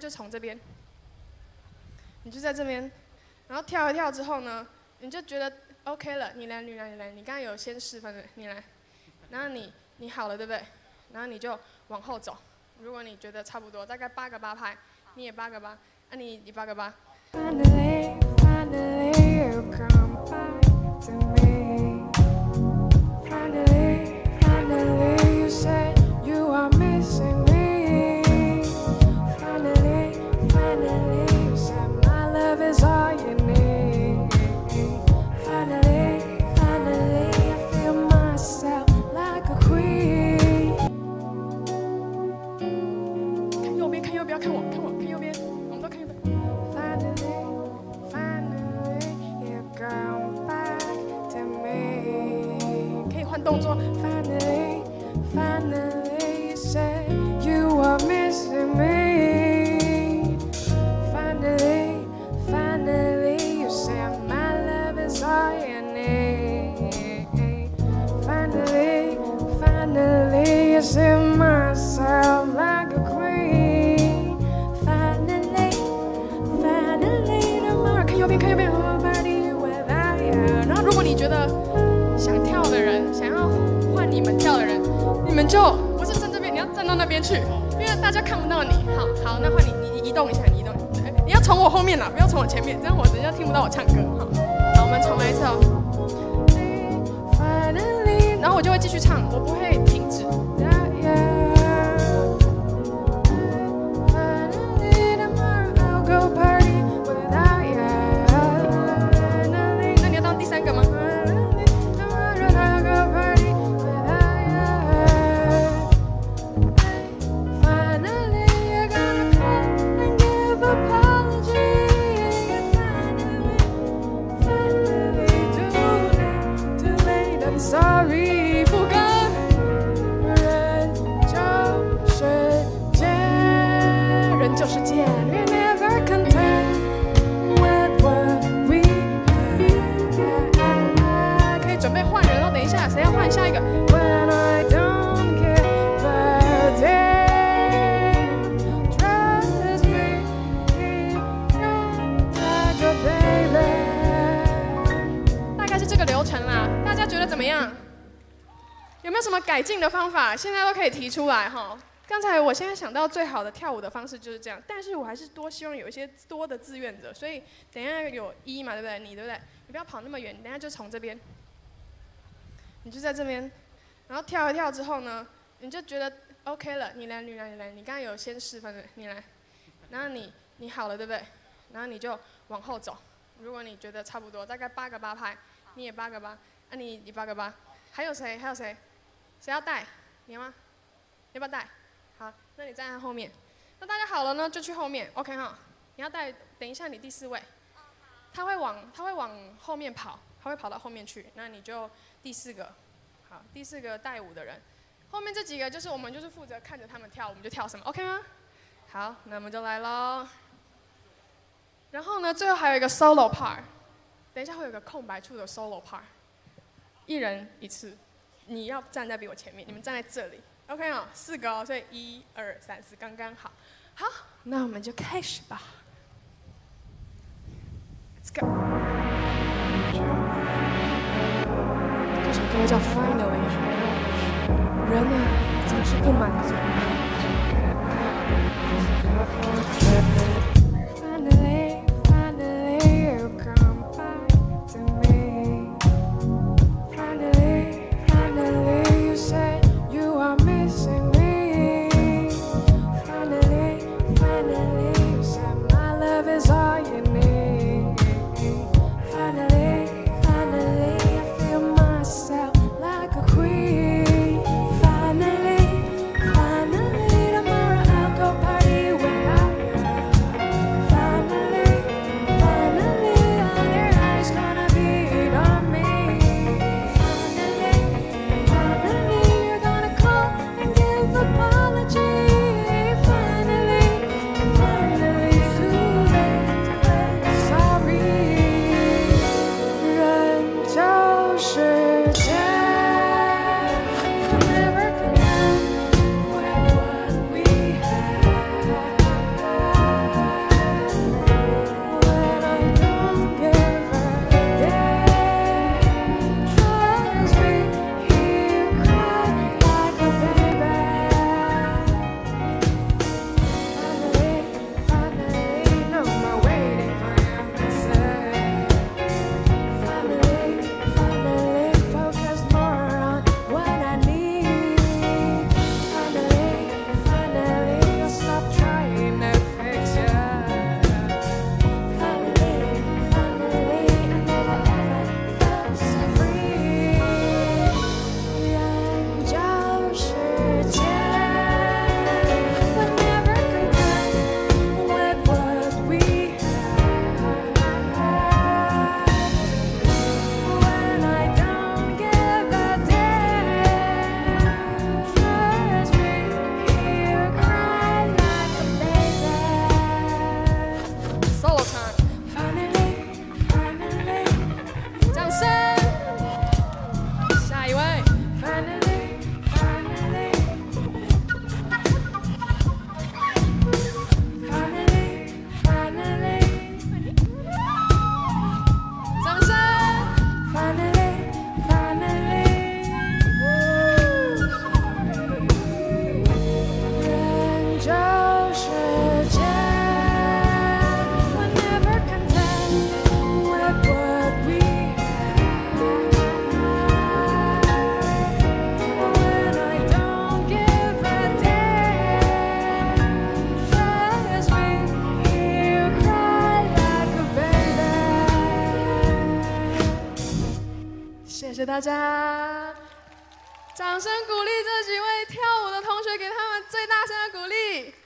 就从这边，你就在这边，然后跳一跳之后呢，你就觉得 OK 了，你来，你刚刚有先示范的，你来，然后你好了对不对？然后你就往后走，如果你觉得差不多，大概8个8拍，你也8个8，啊你8个8。Finally, you come back to me. Finally, you said you are missing me. Finally, you said my love is all you need. Finally, I feel myself like a queen. 看右边，看右边，看我，看右边，我们都看右边。动作 Finally, you said you are missing me. Finally, you said my love is all you need. Finally, you see myself like a queen. Finally, tomorrow 看右边，party without you. 然后如果你觉得想跳的人，想要换你们跳的人，你们就不是站这边，你要站到那边去，因为大家看不到你。好，那换你移动一下，你移动，你要从我后面啦，不要从我前面，这样我人家听不到我唱歌。好，我们重来一次哦。然后我就会继续唱，我不会停止。那你要当第3个吗？Sorry， 副歌，人就是贱，We're never content with what we have。可以准备换人了，等一下，谁要换下一个 ？When I don't care the day drives me like a baby。大概是这个流程啦。大家觉得怎么样？有没有什么改进的方法？现在都可以提出来哈。刚才我现在想到最好的跳舞的方式就是这样，但是我还是多希望有一些多的志愿者，所以等一下有1嘛，对不对？你对不对？你不要跑那么远，等一下就从这边，你就在这边，然后跳一跳之后呢，你就觉得 OK 了，你来，你刚刚有先示范的，你来，然后你好了对不对？然后你就往后走，如果你觉得差不多，大概8个8拍，你也8个8，啊你8个8，还有谁？谁要带？你要吗？要不要带？好，那你站在后面。那大家好了呢，就去后面 ，OK 哈。你要带，等一下你第4位，他会往后面跑，他会跑到后面去，那你就第4个，好，第4个带舞的人，后面这几个就是我们就是负责看着他们跳，我们就跳什么 ，OK 吗？好，那我们就来咯。然后呢，最后还有一个 solo part， 等一下会有个空白处的 solo part， 1人1次，你要站在比我前面，你们站在这里。OK 哦，4个哦，所以1、2、3、4刚刚好。好，那我们就开始吧。Let's go。这首歌叫 Finally。人啊，总是不满足。Finally, you come back to me. Finally, you said you are missing me. Finally, you said my love is all you need. Finally, I feel myself like a queen. Finally, tomorrow I'll go party without you. 谢大家，掌声鼓励这几位跳舞的同学，给他们最大声的鼓励。